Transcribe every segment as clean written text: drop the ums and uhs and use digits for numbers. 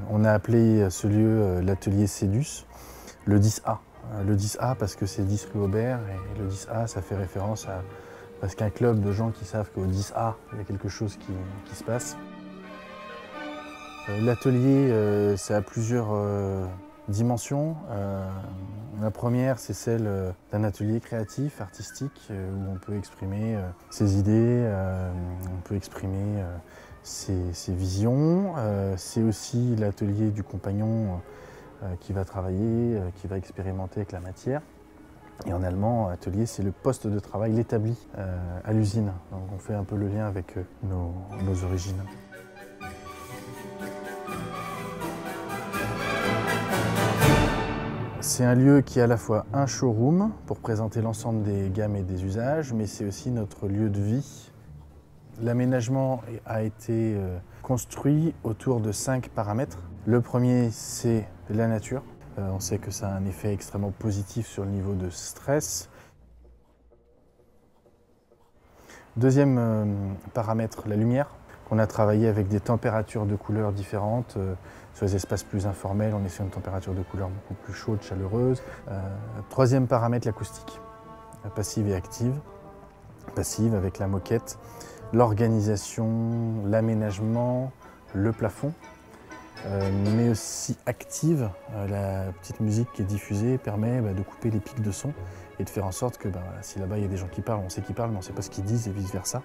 On a appelé ce lieu l'atelier CEDUS, le 10A. Le 10A parce que c'est 10 rue Aubert et le 10A ça fait référence à presque un club de gens qui savent qu'au 10A il y a quelque chose qui se passe. L'atelier ça a plusieurs dimensions. La première c'est celle d'un atelier créatif, artistique, où on peut exprimer ses idées, on peut exprimer ses visions. C'est aussi l'atelier du compagnon qui va travailler, qui va expérimenter avec la matière. Et en allemand, atelier, c'est le poste de travail, l'établi à l'usine. Donc on fait un peu le lien avec nos origines. C'est un lieu qui est à la fois un showroom pour présenter l'ensemble des gammes et des usages, mais c'est aussi notre lieu de vie. L'aménagement a été construit autour de 5 paramètres. Le premier, c'est la nature. On sait que ça a un effet extrêmement positif sur le niveau de stress. Deuxième paramètre, la lumière. On a travaillé avec des températures de couleurs différentes. Sur les espaces plus informels, on est sur une température de couleur beaucoup plus chaude, chaleureuse. Troisième paramètre, l'acoustique. Passive et active. Passive avec la moquette, l'organisation, l'aménagement, le plafond. Mais aussi active, la petite musique qui est diffusée permet de couper les pics de son et de faire en sorte que si là-bas il y a des gens qui parlent, on sait qu'ils parlent mais on ne sait pas ce qu'ils disent et vice versa.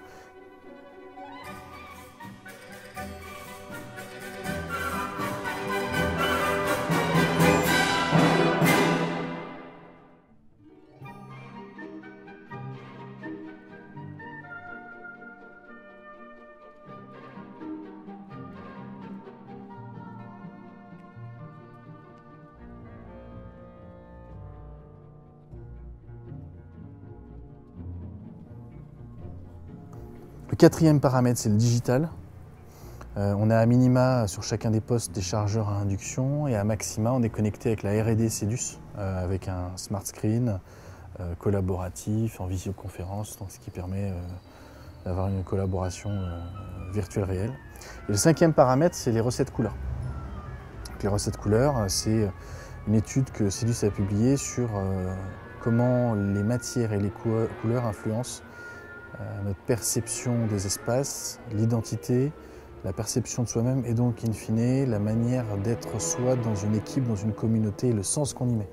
Le quatrième paramètre, c'est le digital. On a à minima sur chacun des postes des chargeurs à induction et à maxima, on est connecté avec la R&D CEDUS, avec un smart screen collaboratif en visioconférence, donc ce qui permet d'avoir une collaboration virtuelle réelle. Et le cinquième paramètre, c'est les recettes couleurs. Donc, les recettes couleurs, c'est une étude que CEDUS a publiée sur comment les matières et les couleurs influencent notre perception des espaces, l'identité, la perception de soi-même et donc, in fine, la manière d'être soi dans une équipe, dans une communauté et le sens qu'on y met.